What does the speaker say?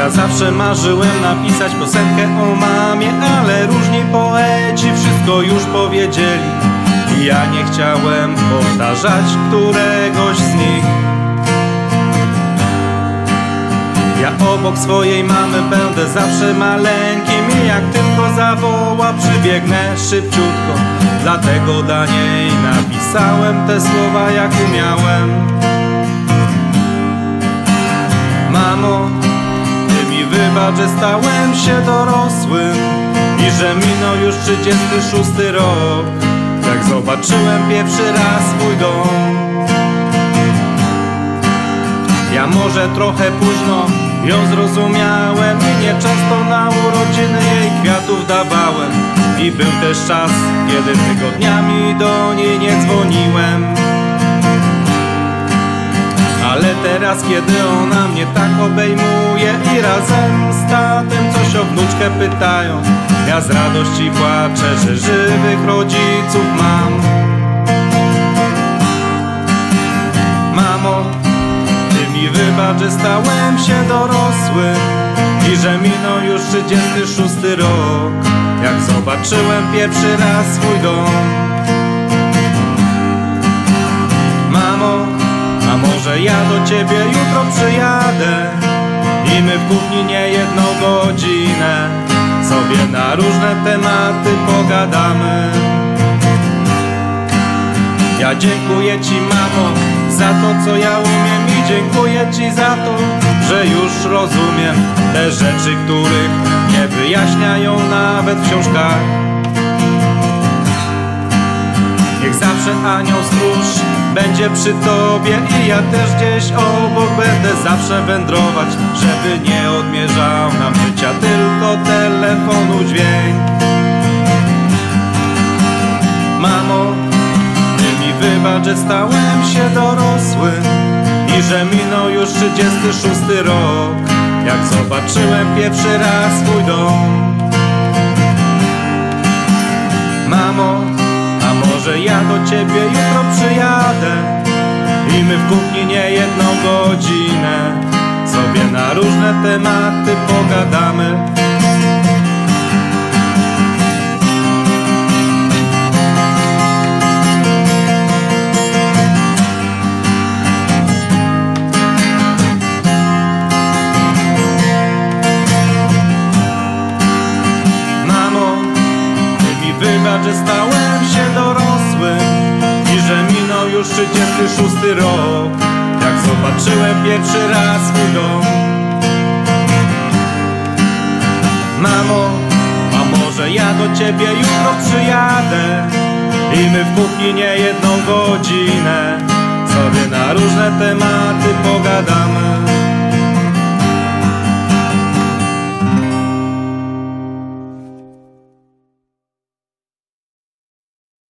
Ja zawsze marzyłem napisać piosenkę o mamie, ale różni poeci wszystko już powiedzieli. I ja nie chciałem powtarzać któregoś z nich. Ja obok swojej mamy będę zawsze maleńkim i jak tylko zawoła, przybiegnę szybciutko. Dlatego dla niej napisałem te słowa jak umiałem. Mamo, ty mi wybacz, że stałem się dorosłym i że minął już 36 rok, jak zobaczyłem pierwszy raz swój dom. Ja może trochę późno ją zrozumiałem i nieczęsto na urodziny jej kwiatów dawałem. I był też czas, kiedy tygodniami do niej nie dzwoniłem. Ale teraz, kiedy ona mnie tak obejmuje i razem z tatem coś o wnuczkę pytają, ja z radości płaczę, że żywych rodziców mam. Mamo, ty mi wybacz, że stałem się dorosłym i że minął już 36 rok, jak zobaczyłem pierwszy raz swój dom. Mamo, a może ja do ciebie jutro przyjadę i my w kuchni niejedną godzinę sobie na różne tematy pogadamy. Ja dziękuję ci, mamo, za to, co ja umiem i dziękuję ci za to, że już rozumiem te rzeczy, których nie wyjaśniają nawet w książkach. Niech zawsze anioł stróż będzie przy tobie i ja też gdzieś obok będę zawsze wędrować, żeby nie odmierzał nam życia tylko telefonu dźwięk. Mamo, ty mi wybacz, że stałem się dorosłym i że minął już 36 rok, jak zobaczyłem pierwszy raz swój dom. Mamo, a może ja do ciebie jutro przyjadę i my w kuchni niejedną godzinę sobie na różne tematy pogadamy. Wybacz, że stałem się dorosłym i że minął już 36 rok, jak zobaczyłem pierwszy raz swój dom. Mamo, a może ja do ciebie jutro przyjadę i my w kuchni niejedną godzinę sobie na różne tematy pogadamy.